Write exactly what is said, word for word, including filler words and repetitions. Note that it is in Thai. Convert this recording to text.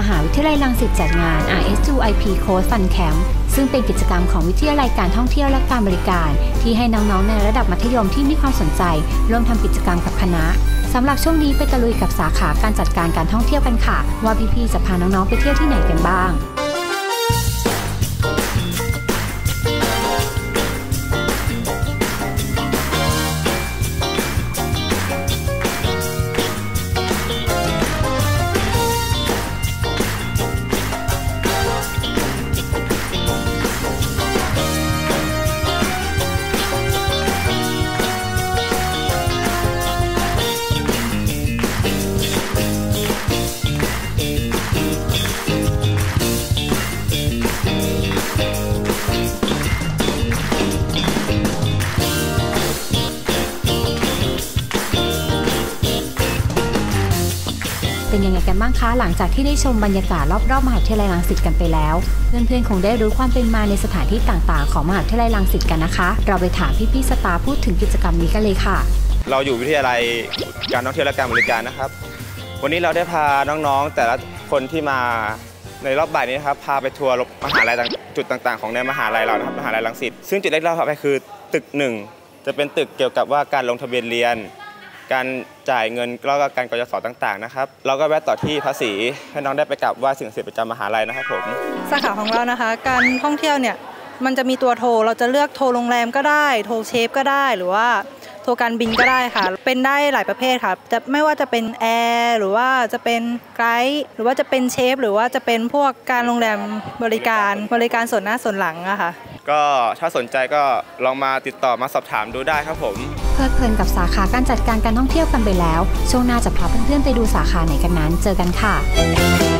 หาวิทยาลัยรังสิตจัดงาน อาร์ เอส ทู ไอ พี Coast Fun Camp ซึ่งเป็นกิจกรรมของวิทยาลัยการท่องเที่ยวและการบริการที่ให้น้องๆในระดับมัธยมที่มีความสนใจร่วมทำกิจกรรมกับคณะสำหรับช่วงนี้ไปตะลุยกับสาขาการจัดการการท่องเที่ยวกันค่ะว่าพี่ๆจะพาน้องๆไปเที่ยวที่ไหนกันบ้างเป็นยังไงกันบ้างคะหลังจากที่ได้ชมบรรยากาศรอบๆมหาวิทยาลัยรังสิตกันไปแล้วเพื่อนๆคงได้รู้ความเป็นมาในสถานที่ต่างๆของมหาวิทยาลัยรังสิตกันนะคะเราไปถามพี่ๆสตาฟพูดถึงกิจกรรมนี้กันเลยค่ะเราอยู่วิทยาลัยการท่องเที่ยวและการบริการนะครับวันนี้เราได้พาน้องๆแต่ละคนที่มาในรอบบ่ายนี้นะครับพาไปทัวร์มหาลัยจุดต่างๆของในมหาลัยเรานะครับมหาลัยรังสิตซึ่งจุดแรกเราพาไปคือตึกหนึ่งจะเป็นตึกเกี่ยวกับว่าการลงทะเบียนเรียนการจ่ายเงินแล้วก็การกยศต่างๆนะครับเราก็แวะต่อที่ภาษีให้น้องได้ไปกราบไหว้สิ่งศักดิ์สิทธิ์ประจำมหาลัยนะครับผมสาขาของเรานะคะการท่องเที่ยวเนี่ยมันจะมีตัวโทรเราจะเลือกโทรโรงแรมก็ได้โทรเชฟก็ได้หรือว่าโทรการบินก็ได้ค่ะเป็นได้หลายประเภทค่ะจะไม่ว่าจะเป็นแอร์หรือว่าจะเป็นไกด์หรือว่าจะเป็นเชฟหรือว่าจะเป็นพวกการโรงแรมบริการบริการส่วนหน้าส่วนหลังอะค่ะก็ถ้าสนใจก็ลองมาติดต่อมาสอบถามดูได้ครับผมเพลิดเพลินกับสาขาการจัดการการท่องเที่ยวกันไปแล้วช่วงหน้าจะพาเพื่อนๆไปดูสาขาไหนกันนั้นเจอกันค่ะ